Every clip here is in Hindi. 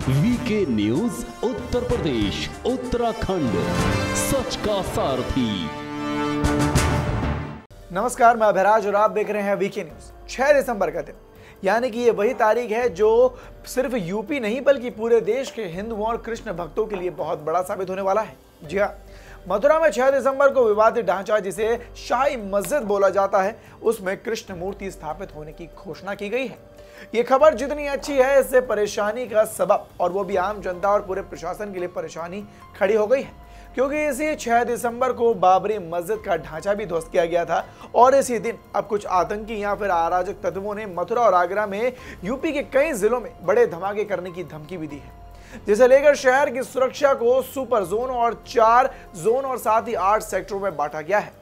वीके न्यूज उत्तर प्रदेश उत्तराखंड, सच का सारथी। नमस्कार, मैं अभिराज और आप देख रहे हैं वीके न्यूज। 6 दिसंबर का दिन, यानी कि ये वही तारीख है जो सिर्फ यूपी नहीं बल्कि पूरे देश के हिंदुओं और कृष्ण भक्तों के लिए बहुत बड़ा साबित होने वाला है। जी हाँ, मथुरा में 6 दिसंबर को विवादित ढांचा जिसे शाही मस्जिद बोला जाता है, उसमें कृष्ण मूर्ति स्थापित होने की घोषणा की गई है। ये खबर जितनी अच्छी है, इससे परेशानी का सबब और वो भी आम जनता और पूरे प्रशासन के लिए परेशानी खड़ी हो गई है, क्योंकि इसी 6 दिसंबर को बाबरी मस्जिद का ढांचा भी ध्वस्त किया गया था और इसी दिन अब कुछ आतंकी या फिर अराजक तत्वों ने मथुरा और आगरा में यूपी के कई जिलों में बड़े धमाके करने की धमकी भी दी है, जिसे लेकर शहर की सुरक्षा को सुपर जोन और 4 जोन और साथ ही 8 सेक्टरों में बांटा गया है।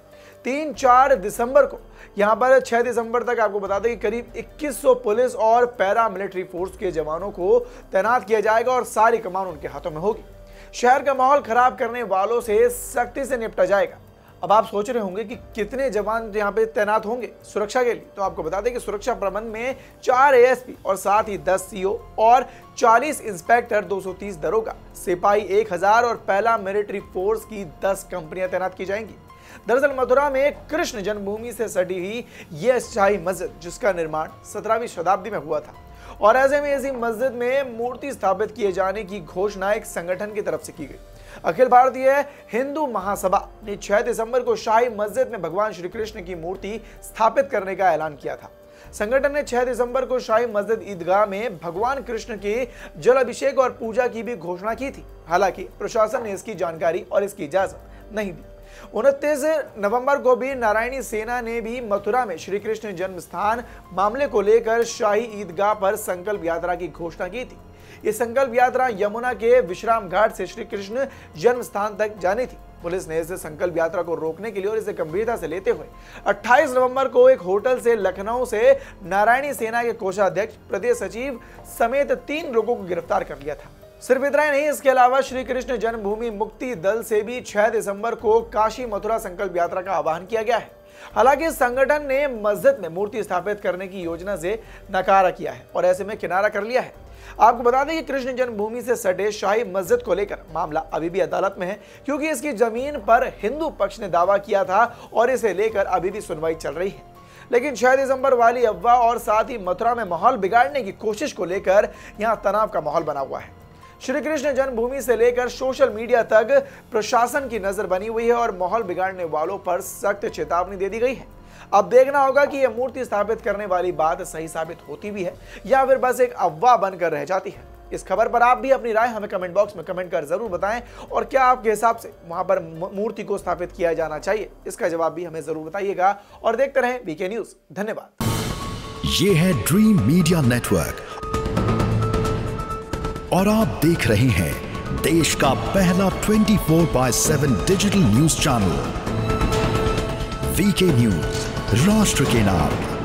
3-4 दिसंबर को यहां पर 6 दिसंबर तक आपको बता दें कि करीब 2100 पुलिस और पैरा मिलिट्री फोर्स के जवानों को तैनात किया जाएगा और सारी कमान उनके हाथों में होगी। शहर का माहौल खराब करने वालों से सख्ती से निपटा जाएगा। अब आप सोच रहे होंगे कि कितने जवान यहाँ पे तैनात होंगे सुरक्षा के लिए, तो आपको बता दें कि सुरक्षा प्रबंध में 4 एएसपी और साथ ही 10 सीओ और 40 इंस्पेक्टर, 230 दरोगा, सिपाही 1000 और पहला मिलिट्री फोर्स की 10 कंपनियां तैनात की जाएंगी। दरअसल मथुरा में कृष्ण जन्मभूमि से सटी हुई यह शाही मस्जिद, जिसका निर्माण 17वीं शताब्दी में हुआ था, और ऐसे में इसी मस्जिद में मूर्ति स्थापित किए जाने की घोषणा एक संगठन की तरफ से की गई। अखिल भारतीय हिंदू महासभा ने 6 दिसंबर को शाही मस्जिद में भगवान श्री कृष्ण की मूर्ति स्थापित करने का ऐलान किया था। संगठन ने 6 दिसंबर को शाही मस्जिद ईदगाह में भगवान कृष्ण के जल अभिषेक और पूजा की भी घोषणा की थी। हालांकि प्रशासन ने इसकी जानकारी और इसकी इजाजत नहीं दी। 29 नवंबर को भी नारायणी सेना ने भी मथुरा में श्री कृष्ण जन्म स्थान मामले को लेकर शाही ईदगाह पर संकल्प यात्रा की घोषणा की थी। ये संकल्प यात्रा यमुना के विश्राम घाट से श्री कृष्ण जन्म स्थान तक जानी थी। पुलिस ने इस संकल्प यात्रा को रोकने के लिए और इसे गंभीरता से लेते हुए 28 नवंबर को एक होटल से लखनऊ से नारायणी सेना के कोषाध्यक्ष, प्रदेश सचिव समेत 3 लोगों को गिरफ्तार कर लिया था। सिर्फ इतना ही नहीं, इसके अलावा श्री कृष्ण जन्मभूमि मुक्ति दल से भी 6 दिसंबर को काशी मथुरा संकल्प यात्रा का आह्वान किया गया है। हालांकि संगठन ने मस्जिद में मूर्ति स्थापित करने की योजना से नकारा किया है और ऐसे में किनारा कर लिया है। आपको बता दें कि कृष्ण जन्मभूमि से सटे शाही मस्जिद को लेकर मामला अभी भी अदालत में है, क्योंकि इसकी जमीन पर हिंदू पक्ष ने दावा किया था और इसे लेकर अभी भी सुनवाई चल रही है। लेकिन 6 दिसंबर वाली अफवाह और साथ ही मथुरा में माहौल बिगाड़ने की कोशिश को लेकर यहां तनाव का माहौल बना हुआ है। श्री कृष्ण जन्मभूमि से लेकर सोशल मीडिया तक प्रशासन की नजर बनी हुई है और माहौल बिगाड़ने वालों पर सख्त चेतावनी दे दी गई है। अब देखना होगा कि यह मूर्ति स्थापित करने वाली बात सही साबित होती भी है या फिर बस एक अफवाह बनकर रह जाती है। इस खबर पर आप भी अपनी राय हमें कमेंट बॉक्स में कमेंट कर जरूर बताएं, और क्या आपके हिसाब से वहां पर मूर्ति को स्थापित किया जाना चाहिए, इसका जवाब भी हमें जरूर बताइएगा। और देखते रहें वीके न्यूज। धन्यवाद। ये है ड्रीम मीडिया नेटवर्क और आप देख रहे हैं देश का पहला 24/7 digital news channel VK news, राष्ट्र के नाम।